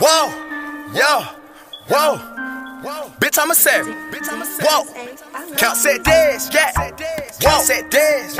Whoa, yo, whoa, bitch, I'm a savage. Whoa, count set days, yeah. Whoa, set days.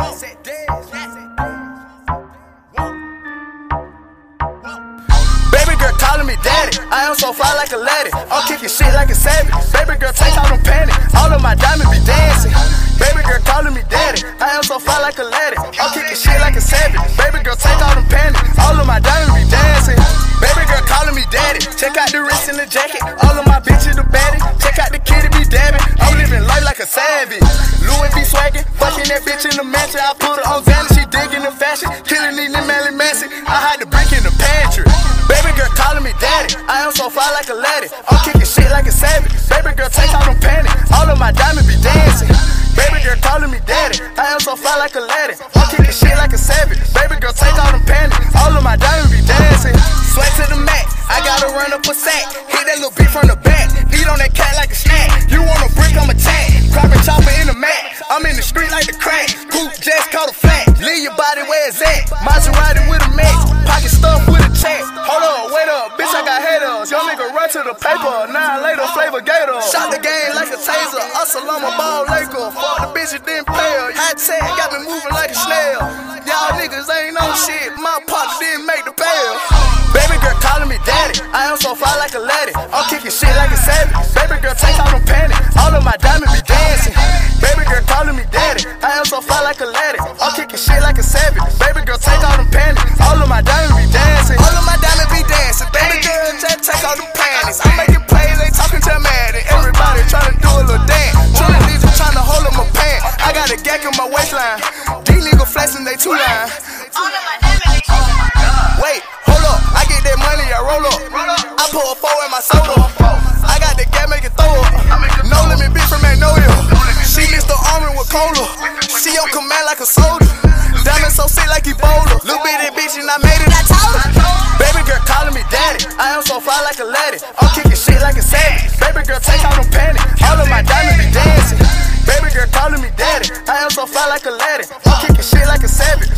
Baby girl calling me daddy. I am so fly like a lady. I'm kicking shit like a savage. Baby girl, take out them panties. All of my diamonds be dancing. Baby girl calling me daddy. I am so fly like a lady. I'm kicking shit like a savage. Baby girl, take out them panties. All of my diamonds be dancing. Baby girl calling me daddy. Check out the wrist and the jacket. All of my bitches the baddie. Check out the kitty be dabbing. I'm living life like a savage. Louis be swagging. Fucking that bitch in the mansion. I put her on Xanax. She digging the fashion. Killing these Melly Massey. I hide the brick in the pantry. Baby girl calling me daddy. I am so fly like a lady. I'm kicking shit like a savage. Baby girl take out them panties. All of my diamonds be dancing. Baby girl calling me daddy. I am so fly like a lady. I'm kicking shit like a savage. Baby girl take out them panties. All of my diamonds be dancing. Sweat to the max. I gotta run up a sack. Hit that little bitch from the back. Eat on that cat like a snack. You want a brick, I'm a tank. Carbon chopper in the mat. I'm in the street like the crack. Coop just caught a flat. Leave your body where it's at. Maserati with a max. Pocket stuff with a check. Hold up, wait up, bitch, I got haters. Young nigga run to the paper. 9 later, flavor gator. Shot the game like a taser. Usalama ball Laker. Fuck the bitches, didn't play her. High tech got me moving like a snail. Y'all niggas ain't no shit. My partner didn't make the bail. Baby girl calling me daddy. I am so fly like a lady. I'm kicking shit like a savage. Baby girl take out them panties. All of my diamonds be dancing. Baby girl calling me daddy. I am so fly like a lady. I'm kicking shit like a savage. Baby girl take out them panties. All of my diamonds be dancing. All of my diamonds be dancing. Baby girl just take out them panties. I'm making plays, they talking to Maddie. Everybody trying to do a little dance. Trilling these are trying to hold up my pants. I got a gag in my waistline. These niggas flexing they 2 line. Wait, hold up, I get that money, I roll up. I pour a 4 in my soda. I got the gas, make it throw up. No limit bitch from Magnolia. She mixed the army with cola. She on command like a soldier. Diamond so sick like Ebola. Little bitty bitch and I made it, I told her. Baby girl calling me daddy. I am so fly like a lady. I'm kicking shit like a savage. Baby girl take out them panties. All of my diamonds be dancing. Baby girl calling me daddy. I am so fly like a lady. I'm kicking shit like a savage.